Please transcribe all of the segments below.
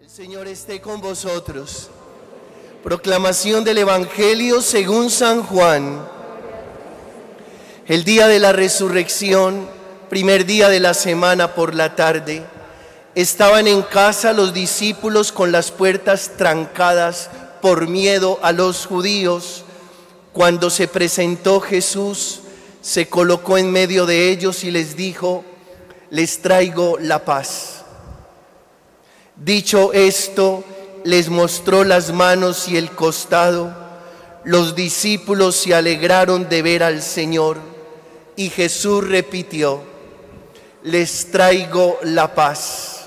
Señor esté con vosotros. Proclamación del Evangelio según San Juan. El día de la resurrección, primer día de la semana por la tarde, estaban en casa los discípulos con las puertas trancadas por miedo a los judíos. Cuando se presentó Jesús, se colocó en medio de ellos y les dijo: les traigo la paz. Dicho esto, les mostró las manos y el costado. Los discípulos se alegraron de ver al Señor, y Jesús repitió: les traigo la paz.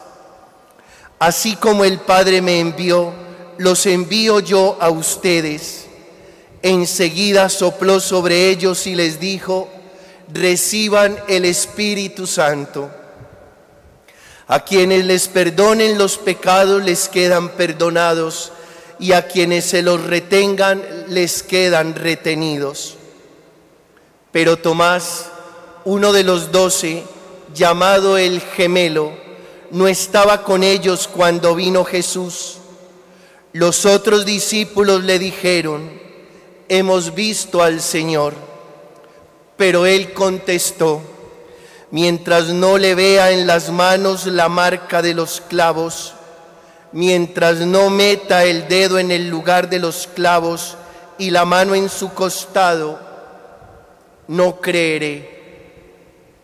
Así como el Padre me envió, los envío yo a ustedes. Enseguida sopló sobre ellos y les dijo: reciban el Espíritu Santo. A quienes les perdonen los pecados les quedan perdonados, y a quienes se los retengan les quedan retenidos. Pero Tomás, uno de los 12, llamado el Gemelo, no estaba con ellos cuando vino Jesús. Los otros discípulos le dijeron: hemos visto al Señor. Pero él contestó: mientras no le vea en las manos la marca de los clavos, mientras no meta el dedo en el lugar de los clavos y la mano en su costado, no creeré.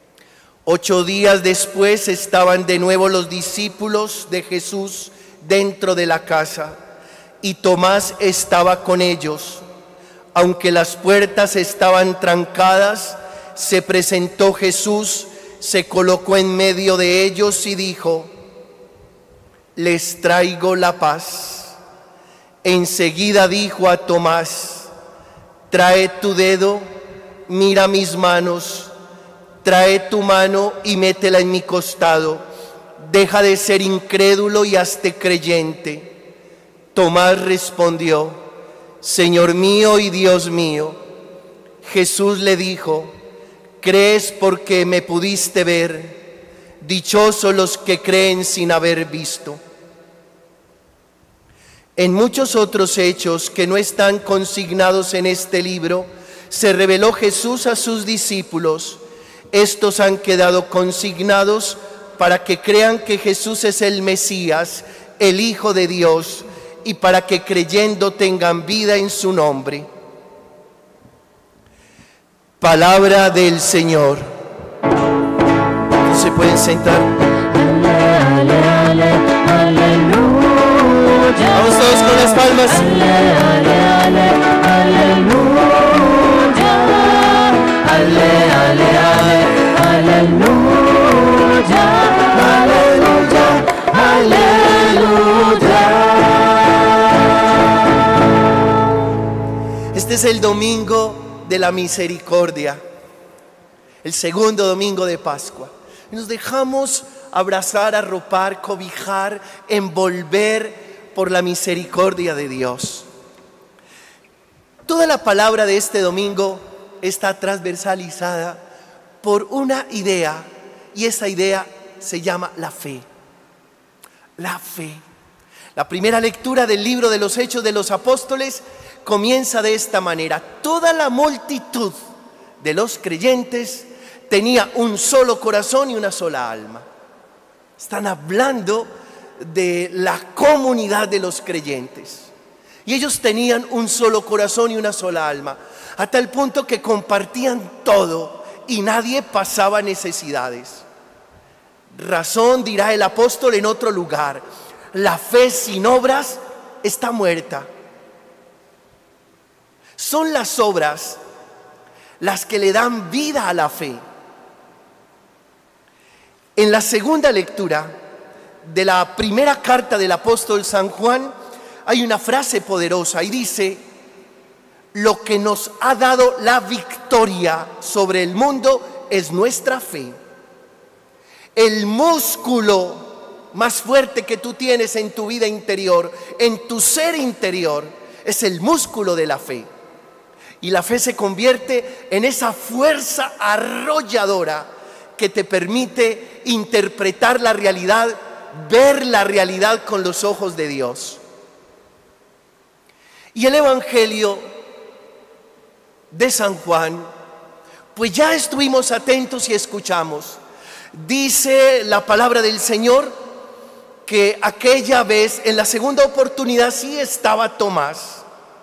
8 días después estaban de nuevo los discípulos de Jesús dentro de la casa, y Tomás estaba con ellos. Aunque las puertas estaban trancadas, se presentó Jesús, se colocó en medio de ellos y dijo: les traigo la paz. Enseguida dijo a Tomás: trae tu dedo, mira mis manos, trae tu mano y métela en mi costado. Deja de ser incrédulo y hazte creyente. Tomás respondió: Señor mío y Dios mío. Jesús le dijo: ¿crees porque me pudiste ver? Dichosos los que creen sin haber visto. En muchos otros hechos que no están consignados en este libro, se reveló Jesús a sus discípulos. Estos han quedado consignados para que crean que Jesús es el Mesías, el Hijo de Dios, y para que creyendo tengan vida en su nombre. Palabra del Señor. ¿Se pueden sentar? Aleluya. Vamos todos con las palmas. Este es el domingo de la misericordia, el segundo domingo de Pascua. Nos dejamos abrazar, arropar, cobijar, envolver por la misericordia de Dios. Toda la palabra de este domingo está transversalizada por una idea, y esa idea se llama la fe. La fe. La primera lectura del libro de los Hechos de los Apóstoles comienza de esta manera: toda la multitud de los creyentes tenía un solo corazón y una sola alma. Están hablando de la comunidad de los creyentes. Y ellos tenían un solo corazón y una sola alma, a tal punto que compartían todo y nadie pasaba necesidades. Razón, dirá el apóstol en otro lugar: la fe sin obras está muerta. Son las obras las que le dan vida a la fe. En la segunda lectura de la primera carta del apóstol San Juan hay una frase poderosa y dice: lo que nos ha dado la victoria sobre el mundo es nuestra fe. El músculo más fuerte que tú tienes en tu vida interior, en tu ser interior, es el músculo de la fe. Y la fe se convierte en esa fuerza arrolladora que te permite interpretar la realidad ver la realidad con los ojos de Dios. Y el Evangelio de San Juan, pues ya estuvimos atentos y escuchamos. Dice la palabra del Señor que aquella vez, en la segunda oportunidad, sí estaba Tomás.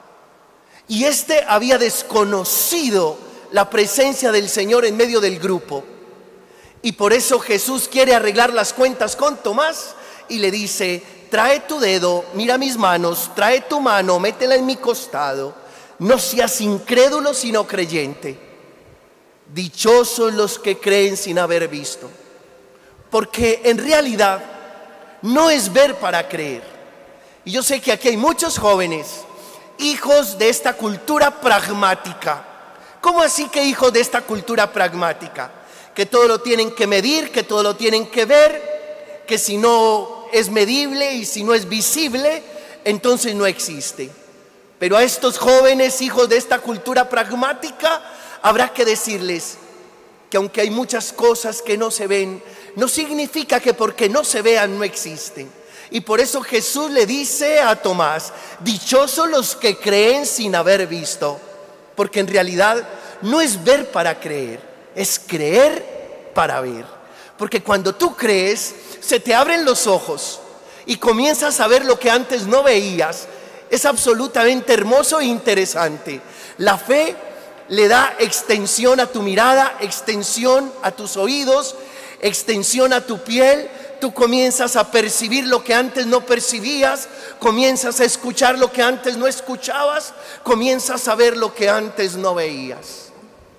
Y este había desconocido la presencia del Señor en medio del grupo. Y por eso Jesús quiere arreglar las cuentas con Tomás y le dice: trae tu dedo, mira mis manos, trae tu mano, métela en mi costado. No seas incrédulo sino creyente. Dichosos los que creen sin haber visto. Porque en realidad no es ver para creer. Y yo sé que aquí hay muchos jóvenes, hijos de esta cultura pragmática. ¿Cómo así que hijos de esta cultura pragmática? Que todo lo tienen que medir, que todo lo tienen que ver, que si no es medible y si no es visible, entonces no existe. Pero a estos jóvenes, hijos de esta cultura pragmática, habrá que decirles que aunque hay muchas cosas que no se ven, no significa que porque no se vean no existen. Y por eso Jesús le dice a Tomás: dichosos los que creen sin haber visto. Porque en realidad no es ver para creer, es creer para ver. Porque cuando tú crees, se te abren los ojos y comienzas a ver lo que antes no veías. Es absolutamente hermoso e interesante. La fe le da extensión a tu mirada, extensión a tus oídos, extensión a tu piel. Tú comienzas a percibir lo que antes no percibías, comienzas a escuchar lo que antes no escuchabas, comienzas a ver lo que antes no veías.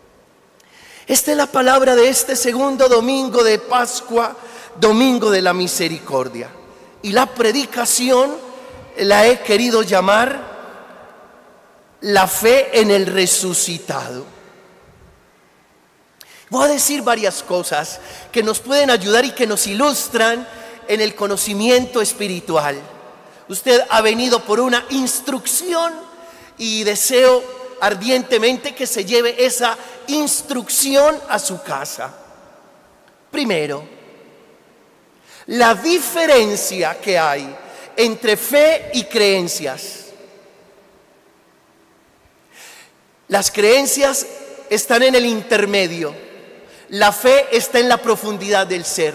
Esta es la palabra de este segundo domingo de Pascua, domingo de la misericordia. Y la predicación la he querido llamar la fe en el resucitado. Voy a decir varias cosas que nos pueden ayudar y que nos ilustran en el conocimiento espiritual. Usted ha venido por una instrucción y deseo ardientemente que se lleve esa instrucción a su casa. Primero, la diferencia que hay entre fe y creencias. Las creencias están en el intermedio. La fe está en la profundidad del ser.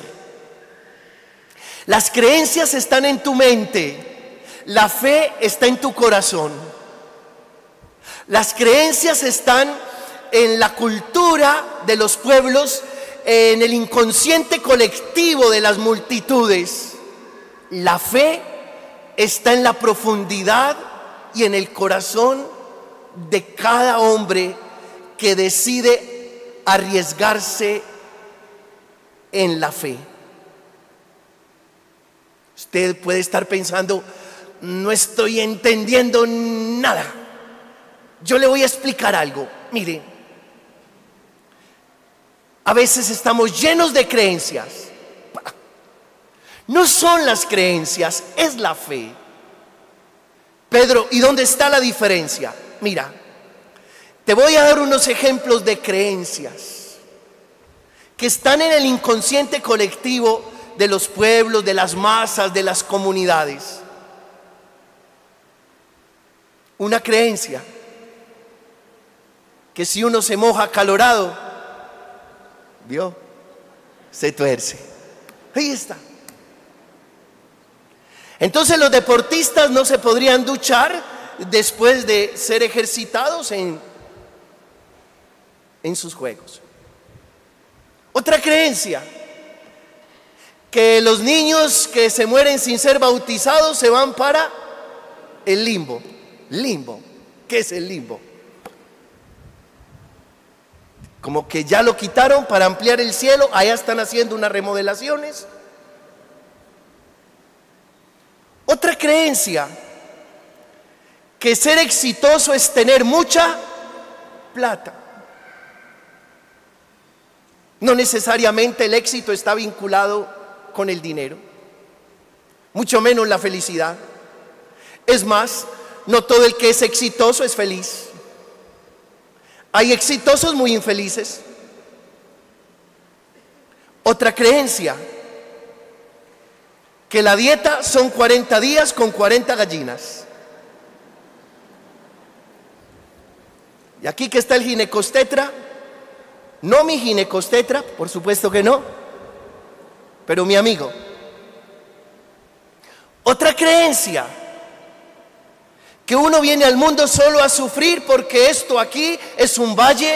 Las creencias están en tu mente. La fe está en tu corazón. Las creencias están en la cultura de los pueblos, en el inconsciente colectivo de las multitudes. La fe está en la profundidad y en el corazón de cada hombre que decide arriesgarse en la fe. Usted puede estar pensando: no estoy entendiendo nada. Yo le voy a explicar algo. Mire, a veces estamos llenos de creencias. No son las creencias, es la fe. Pedro, ¿y dónde está la diferencia? Mira, te voy a dar unos ejemplos de creencias que están en el inconsciente colectivo de los pueblos, de las masas, de las comunidades. Una creencia que si uno se moja acalorado, ¿vio? Se tuerce. Ahí está. Entonces los deportistas no se podrían duchar después de ser ejercitados en sus juegos. Otra creencia, que los niños que se mueren sin ser bautizados se van para el limbo. Limbo, ¿qué es el limbo? Como que ya lo quitaron para ampliar el cielo, allá están haciendo unas remodelaciones. Otra creencia, que ser exitoso es tener mucha plata. No necesariamente el éxito está vinculado con el dinero, mucho menos la felicidad. Es más, no todo el que es exitoso es feliz. Hay exitosos muy infelices. Otra creencia, que la dieta son 40 días con 40 gallinas. Y aquí que está el ginecostetra, no mi ginecostetra, por supuesto que no, pero mi amigo. Otra creencia, que uno viene al mundo solo a sufrir porque esto aquí es un valle.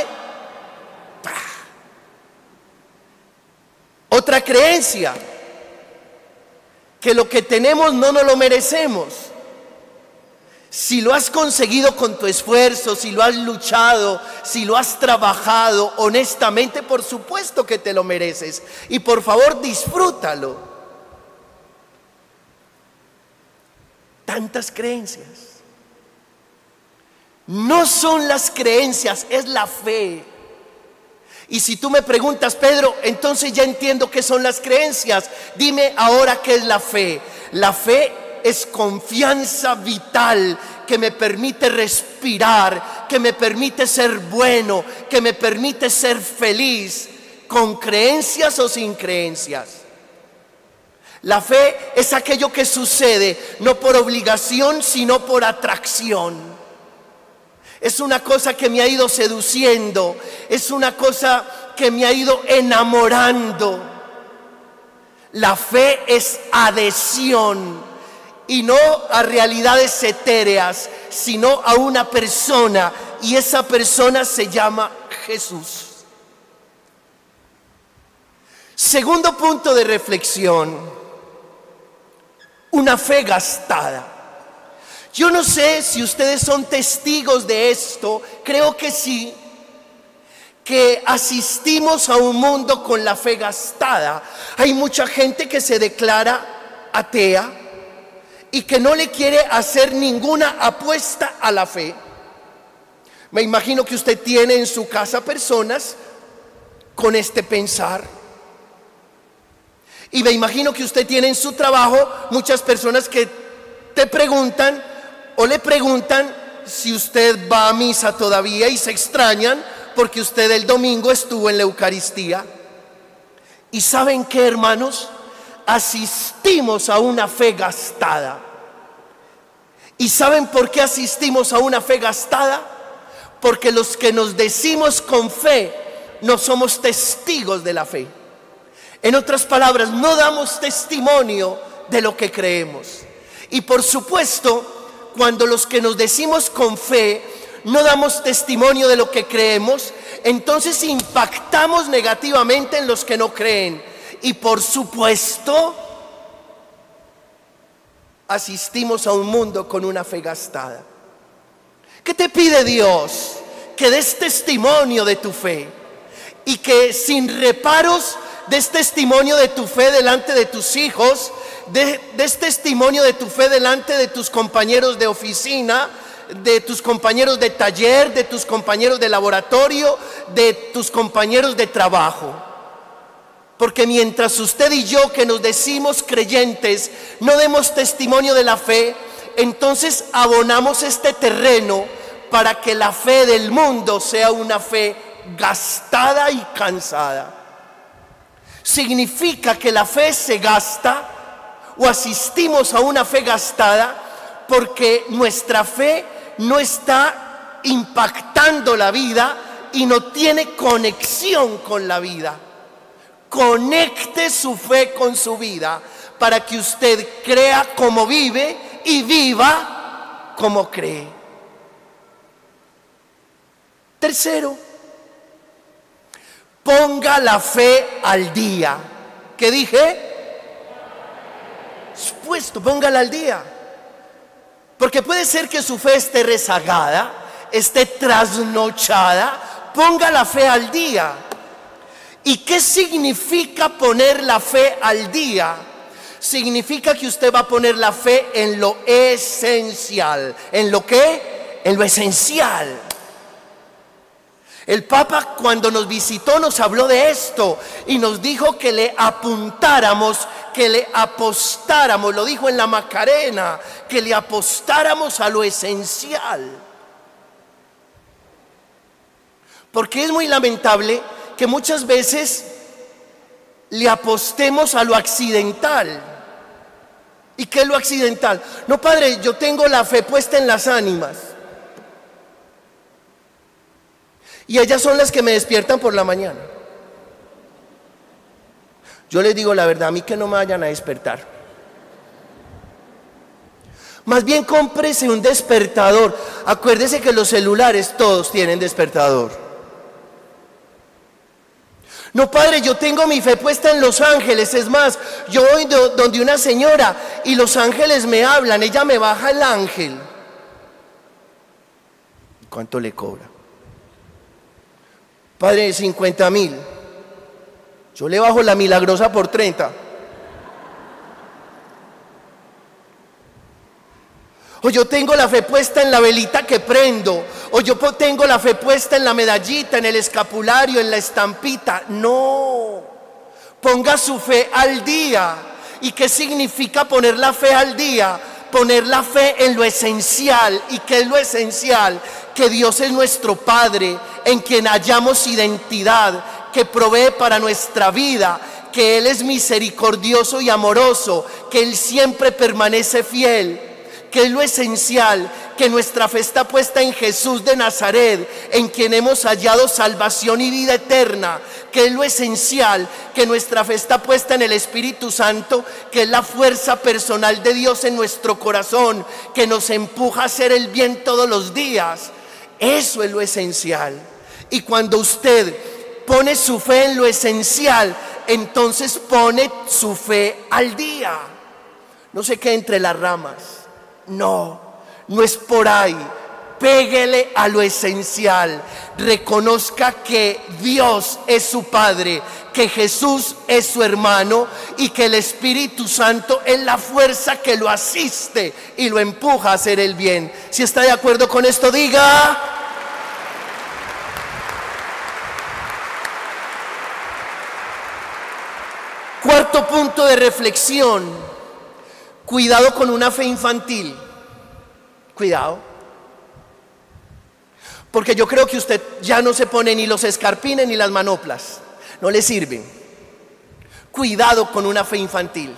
Otra creencia, que lo que tenemos no nos lo merecemos. Si lo has conseguido con tu esfuerzo, si lo has luchado, si lo has trabajado honestamente, por supuesto que te lo mereces. Y por favor, disfrútalo. Tantas creencias. No son las creencias, es la fe. Y si tú me preguntas, Pedro, entonces ya entiendo qué son las creencias. Dime ahora qué es la fe. La fe es confianza vital que me permite respirar, que me permite ser bueno, que me permite ser feliz, con creencias o sin creencias. La fe es aquello que sucede no por obligación, sino por atracción. Es una cosa que me ha ido seduciendo, es una cosa que me ha ido enamorando. La fe es adhesión, y no a realidades etéreas, sino a una persona, y esa persona se llama Jesús. Segundo punto de reflexión, una fe gastada. Yo no sé si ustedes son testigos de esto, creo que sí, que asistimos a un mundo con la fe gastada. Hay mucha gente que se declara atea y que no le quiere hacer ninguna apuesta a la fe. Me imagino que usted tiene en su casa personas con este pensar. Y me imagino que usted tiene en su trabajo muchas personas que te preguntan o le preguntan si usted va a misa todavía y se extrañan porque usted el domingo estuvo en la Eucaristía. ¿Y saben qué, hermanos? Asistimos a una fe gastada. ¿Y saben por qué asistimos a una fe gastada? Porque los que nos decimos con fe no somos testigos de la fe. En otras palabras, no damos testimonio de lo que creemos. Y por supuesto, cuando los que nos decimos con fe no damos testimonio de lo que creemos, entonces impactamos negativamente en los que no creen. Y por supuesto, asistimos a un mundo con una fe gastada. ¿Qué te pide Dios? Que des testimonio de tu fe y que sin reparos des testimonio de tu fe delante de tus hijos, des testimonio de tu fe delante de tus compañeros de oficina, de tus compañeros de taller, de tus compañeros de laboratorio, de tus compañeros de trabajo. Porque mientras usted y yo, que nos decimos creyentes, no demos testimonio de la fe, entonces abonamos este terreno para que la fe del mundo sea una fe gastada y cansada. Significa que la fe se gasta o asistimos a una fe gastada porque nuestra fe no está impactando la vida y no tiene conexión con la vida. Conecte su fe con su vida para que usted crea como vive y viva como cree. Tercero, ponga la fe al día. ¿Qué dije? Puesto, póngala al día. Porque puede ser que su fe esté rezagada, esté trasnochada. Ponga la fe al día. ¿Y qué significa poner la fe al día? Significa que usted va a poner la fe en lo esencial. ¿En lo qué? En lo esencial. El Papa, cuando nos visitó, nos habló de esto y nos dijo que le apuntáramos, que le apostáramos, lo dijo en la Macarena, que le apostáramos a lo esencial. Porque es muy lamentable que muchas veces le apostemos a lo accidental. ¿Y qué es lo accidental? No, Padre, yo tengo la fe puesta en las ánimas. Y ellas son las que me despiertan por la mañana. Yo les digo la verdad, a mí que no me vayan a despertar. Más bien cómprese un despertador. Acuérdese que los celulares todos tienen despertador. No, Padre, yo tengo mi fe puesta en los ángeles. Es más, yo voy donde una señora y los ángeles me hablan. Ella me baja el ángel. ¿Cuánto le cobra? Padre, 50,000. Yo le bajo la milagrosa por 30. O yo tengo la fe puesta en la velita que prendo. O yo tengo la fe puesta en la medallita, en el escapulario, en la estampita. No. Ponga su fe al día. ¿Y qué significa poner la fe al día? Poner la fe en lo esencial. ¿Y qué es lo esencial? Que Dios es nuestro Padre, en quien hallamos identidad, que provee para nuestra vida, que Él es misericordioso y amoroso, que Él siempre permanece fiel. Que es lo esencial, que nuestra fe está puesta en Jesús de Nazaret, en quien hemos hallado salvación y vida eterna. Que es lo esencial, que nuestra fe está puesta en el Espíritu Santo, que es la fuerza personal de Dios en nuestro corazón, que nos empuja a hacer el bien todos los días. Eso es lo esencial. Y cuando usted pone su fe en lo esencial, entonces pone su fe al día. No se quede entre las ramas. No, no es por ahí. Péguele a lo esencial. Reconozca que Dios es su Padre, que Jesús es su hermano y que el Espíritu Santo es la fuerza que lo asiste y lo empuja a hacer el bien. Si está de acuerdo con esto, diga. Cuarto punto de reflexión. Cuidado con una fe infantil. Cuidado. Porque yo creo que usted ya no se pone ni los escarpines ni las manoplas. No le sirven. Cuidado con una fe infantil.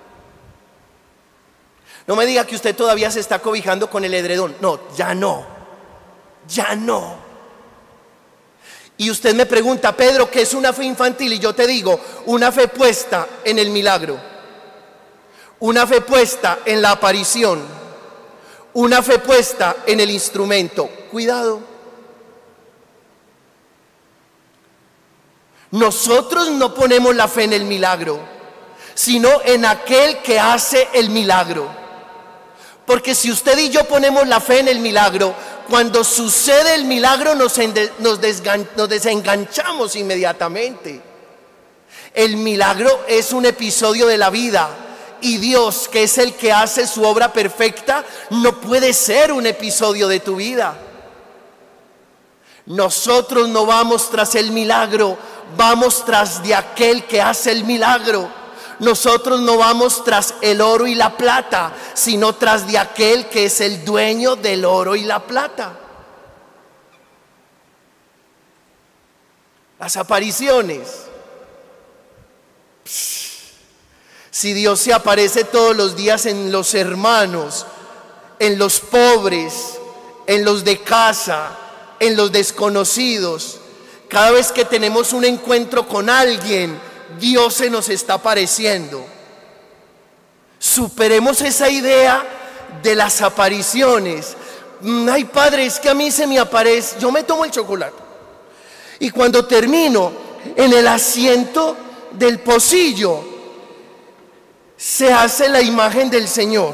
No me diga que usted todavía se está cobijando con el edredón. No, ya no. Ya no. Y usted me pregunta, Pedro, ¿qué es una fe infantil? Y yo te digo, una fe puesta en el milagro. Una fe puesta en la aparición. Una fe puesta en el instrumento. Cuidado. Nosotros no ponemos la fe en el milagro, sino en aquel que hace el milagro. Porque si usted y yo ponemos la fe en el milagro, cuando sucede el milagro nos desenganchamos inmediatamente. El milagro es un episodio de la vida. Y Dios, que es el que hace su obra perfecta, no puede ser un episodio de tu vida. Nosotros no vamos tras el milagro, vamos tras de aquel que hace el milagro. Nosotros no vamos tras el oro y la plata, sino tras de aquel que es el dueño del oro y la plata. Las apariciones. Si Dios se aparece todos los días en los hermanos, en los pobres, en los de casa, en los desconocidos, cada vez que tenemos un encuentro con alguien, Dios se nos está apareciendo. Superemos esa idea de las apariciones. Ay, Padre, es que a mí se me aparece. Yo me tomo el chocolate y cuando termino, en el asiento del pocillo se hace la imagen del Señor.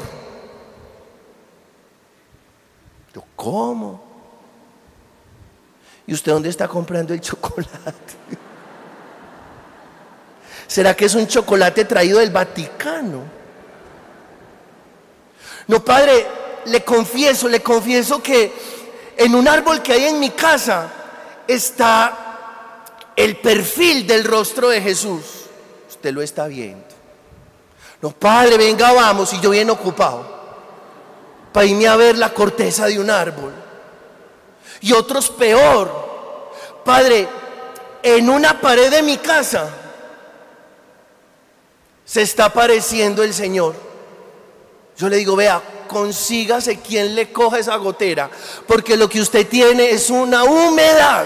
Yo, ¿cómo? ¿Y usted dónde está comprando el chocolate? ¿Será que es un chocolate traído del Vaticano? No, Padre, le confieso que en un árbol que hay en mi casa está el perfil del rostro de Jesús. Usted lo está viendo. No, Padre, venga, vamos. Y yo bien ocupado para irme a ver la corteza de un árbol. Y otros peor. Padre, en una pared de mi casa se está apareciendo el Señor. Yo le digo, vea, consígase quien le coja esa gotera, porque lo que usted tiene es una humedad.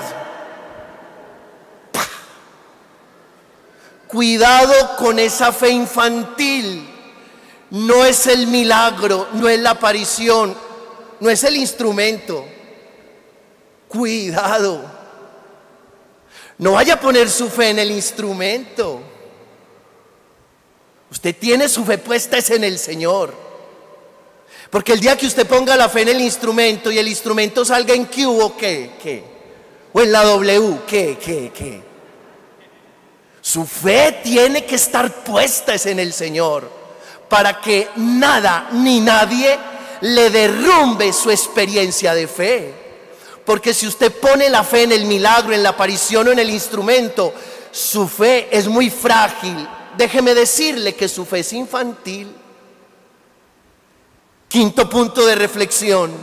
Cuidado con esa fe infantil. No es el milagro, no es la aparición, no es el instrumento. Cuidado. No vaya a poner su fe en el instrumento. Usted tiene su fe puesta es en el Señor. Porque el día que usted ponga la fe en el instrumento y el instrumento salga en Q o ¿qué? O en la W, ¿qué? Su fe tiene que estar puesta es en el Señor, para que nada ni nadie le derrumbe su experiencia de fe. Porque si usted pone la fe en el milagro, en la aparición o en el instrumento, su fe es muy frágil. Déjeme decirle que su fe es infantil. Quinto punto de reflexión: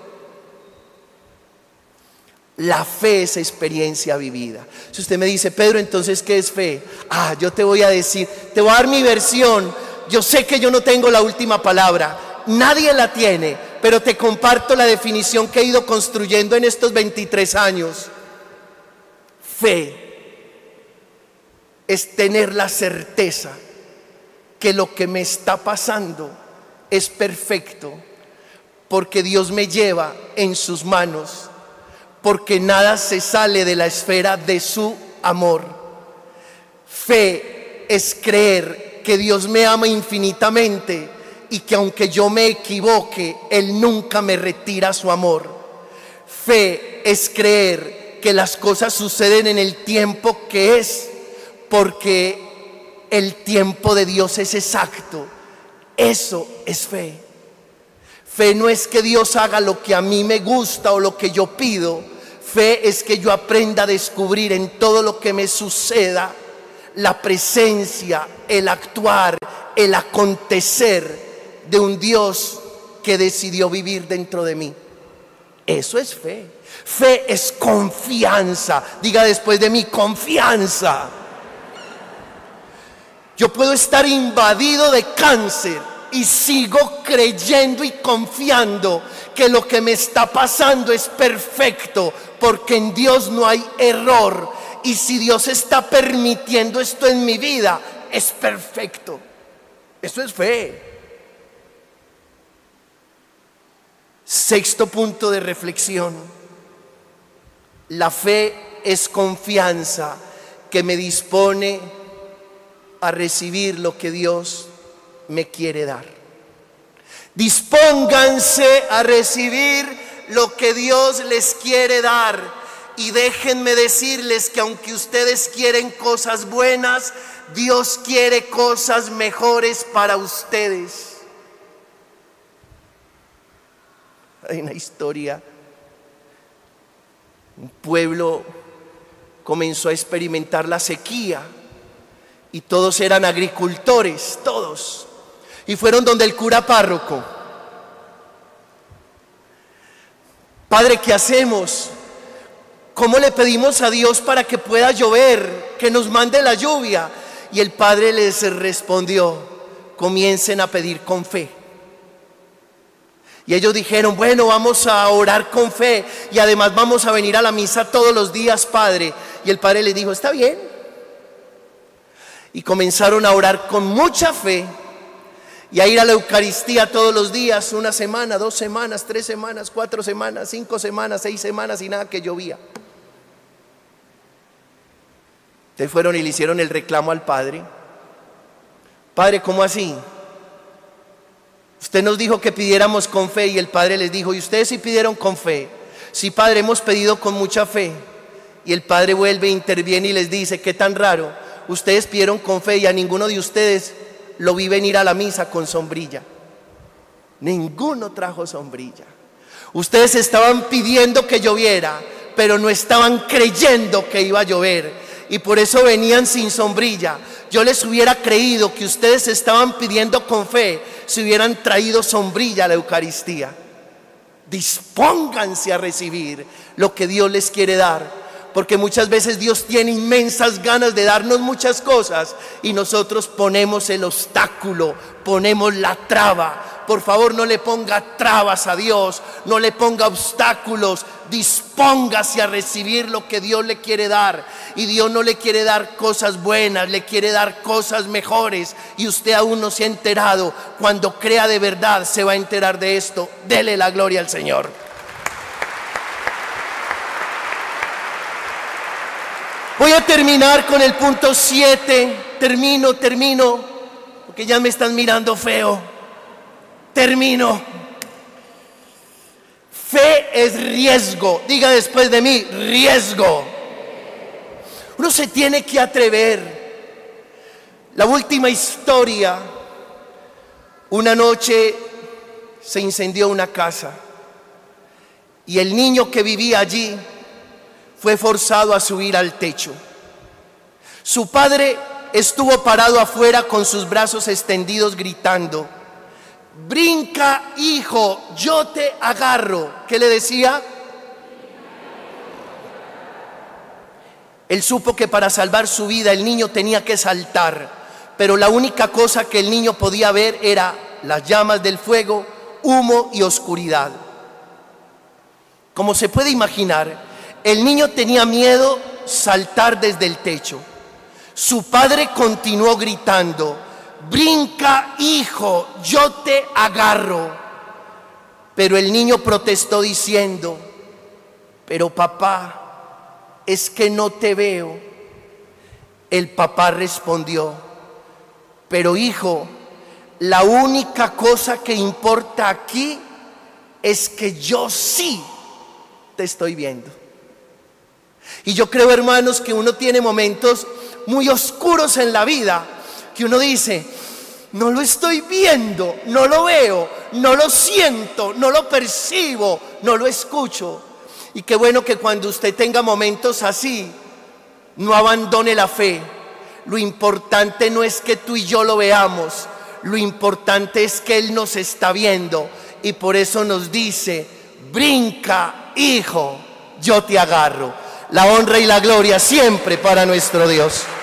la fe es experiencia vivida. Si usted me dice, Pedro, entonces ¿qué es fe? Yo te voy a decir, te voy a dar mi versión. Yo sé que yo no tengo la última palabra, nadie la tiene, pero te comparto la definición que he ido construyendo en estos 23 años. Fe es tener la certeza que lo que me está pasando es perfecto, porque Dios me lleva en sus manos, porque nada se sale de la esfera de su amor. Fe es creer que Dios me ama infinitamente y que aunque yo me equivoque, Él nunca me retira su amor. Fe es creer que las cosas suceden en el tiempo que es, porque el tiempo de Dios es exacto. Eso es fe. Fe no es que Dios haga lo que a mí me gusta o lo que yo pido. Fe es que yo aprenda a descubrir en todo lo que me suceda la presencia, el actuar, el acontecer de un Dios que decidió vivir dentro de mí. Eso es fe. Fe es confianza. Diga después de mí, confianza. Yo puedo estar invadido de cáncer y sigo creyendo y confiando que lo que me está pasando es perfecto, porque en Dios no hay error. Y si Dios está permitiendo esto en mi vida, es perfecto. Eso es fe. Sexto punto de reflexión: la fe es confianza que me dispone a recibir lo que Dios me quiere dar. Dispónganse a recibir lo que Dios les quiere dar. Y déjenme decirles que aunque ustedes quieren cosas buenas, Dios quiere cosas mejores para ustedes. Hay una historia. Un pueblo comenzó a experimentar la sequía y todos eran agricultores, todos. Y fueron donde el cura párroco. Padre, ¿qué hacemos? ¿Cómo le pedimos a Dios para que pueda llover, que nos mande la lluvia? Y el padre les respondió: comiencen a pedir con fe. Y ellos dijeron: bueno, vamos a orar con fe y además vamos a venir a la misa todos los días, padre. Y el padre les dijo: está bien. Y comenzaron a orar con mucha fe y a ir a la Eucaristía todos los días, 1 semana, 2 semanas, 3 semanas, 4 semanas, 5 semanas, 6 semanas y nada que llovía. Entonces fueron y le hicieron el reclamo al padre: padre, ¿cómo así? Usted nos dijo que pidiéramos con fe. Y el padre les dijo: ¿y ustedes sí pidieron con fe? Sí, padre, hemos pedido con mucha fe. Y el padre vuelve, interviene y les dice: qué tan raro, ustedes pidieron con fe y a ninguno de ustedes lo vi venir a la misa con sombrilla. Ninguno trajo sombrilla. Ustedes estaban pidiendo que lloviera, pero no estaban creyendo que iba a llover, y por eso venían sin sombrilla. Yo les hubiera creído que ustedes estaban pidiendo con fe si hubieran traído sombrilla a la Eucaristía. Dispónganse a recibir lo que Dios les quiere dar, porque muchas veces Dios tiene inmensas ganas de darnos muchas cosas y nosotros ponemos el obstáculo, ponemos la traba. Por favor, no le ponga trabas a Dios, no le ponga obstáculos, dispóngase a recibir lo que Dios le quiere dar. Y Dios no le quiere dar cosas buenas, le quiere dar cosas mejores. Y usted aún no se ha enterado. Cuando crea de verdad se va a enterar de esto. Dele la gloria al Señor. Voy a terminar con el punto 7. Termino, porque ya me están mirando feo. Termino. Fe es riesgo. Diga después de mí, riesgo. Uno se tiene que atrever. La última historia. Una noche se incendió una casa y el niño que vivía allí fue forzado a subir al techo. Su padre estuvo parado afuera con sus brazos extendidos gritando: brinca, hijo, yo te agarro. ¿Qué le decía? Él supo que para salvar su vida el niño tenía que saltar, pero la única cosa que el niño podía ver era las llamas del fuego, humo y oscuridad. Como se puede imaginar, el niño tenía miedo saltar desde el techo. Su padre continuó gritando: brinca, hijo, yo te agarro. Pero el niño protestó diciendo: pero papá, es que no te veo. El papá respondió: pero hijo, la única cosa que importa aquí es que yo sí te estoy viendo. Y yo creo, hermanos, que uno tiene momentos muy oscuros en la vida, que uno dice: no lo estoy viendo, no lo veo, no lo siento, no lo percibo, no lo escucho. Y qué bueno que cuando usted tenga momentos así, no abandone la fe. Lo importante no es que tú y yo lo veamos, lo importante es que Él nos está viendo. Y por eso nos dice: brinca, hijo, yo te agarro. La honra y la gloria siempre para nuestro Dios.